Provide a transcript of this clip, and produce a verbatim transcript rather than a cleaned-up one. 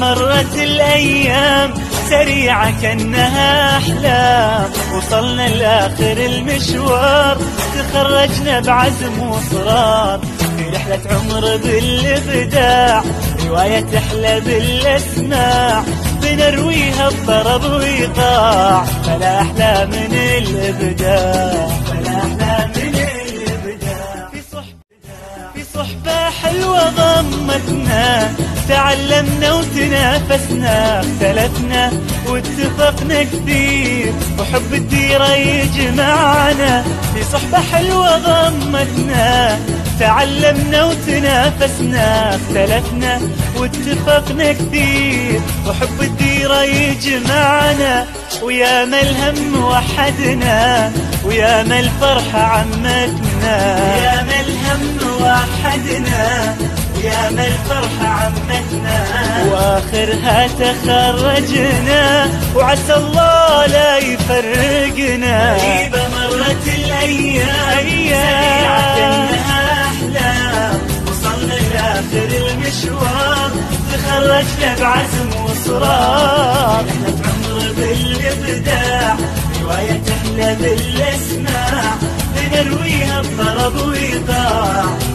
مرت الأيام سريعة كأنها أحلام، وصلنا لآخر المشوار، تخرجنا بعزم وإصرار، في رحلة عمر بالإبداع، رواية تحلى بالأسماع، بنرويها بطرب وإيقاع، فلا أحلى من الإبداع، فلا أحلى من الإبداع. في صحبة في صحبة حلوة ضمتنا، تعلمنا وتنافسنا، اختلفنا واتفقنا كثير، وحب الديرة يجمعنا. في صحبة حلوة ضمتنا، تعلمنا وتنافسنا، اختلفنا واتفقنا كثير، وحب الديرة يجمعنا، ويا ما الهم وحدنا، ويا ما الفرحة عمتنا، يا ما الهم وحدنا، يا ما الفرحة عمتنا، واخرها تخرجنا، وعسى الله لا يفرقنا. غريبة مرت الايام سريعة كأنها احلام، وصلنا لاخر المشوار، تخرجنا بعزم واصرار، رحلة عمر بالابداع، رواية تحلى بالاسماع، بنرويها بطرب وإيقاع،